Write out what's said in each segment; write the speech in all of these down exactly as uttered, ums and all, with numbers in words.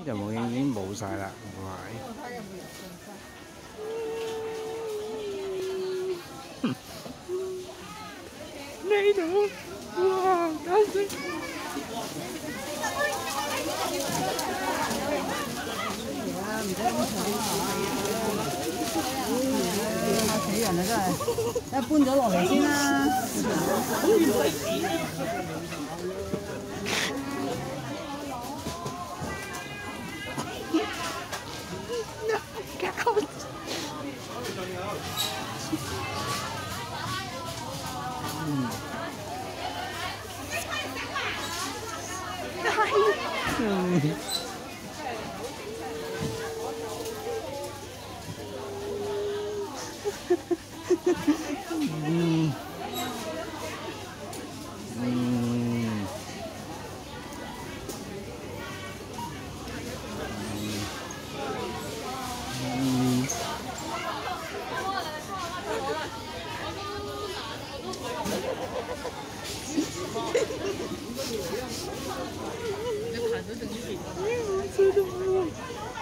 就冇已經冇晒啦，哇！呢度哇，簡直〜 唔使咁嘈嚇死人啊！真係，一搬咗落嚟先啦。 嗯。嗯嗯嗯你排咗定幾我知道喎。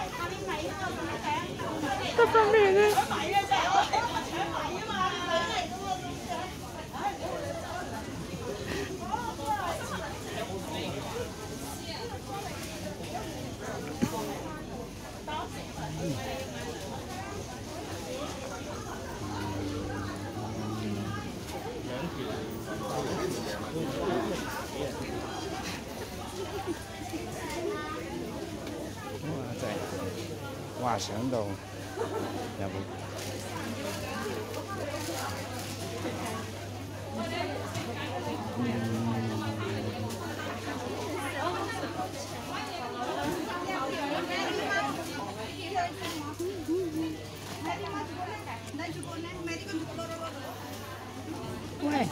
得翻咩咧？哇！真係，哇！想到有冇？喂！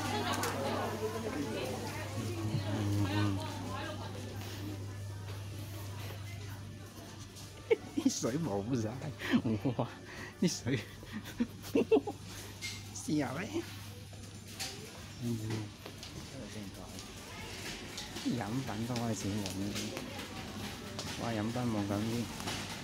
啲水冇晒，哇！啲水試下咧，嗯，飲品都開始冇，哇！飲品冇咁啲。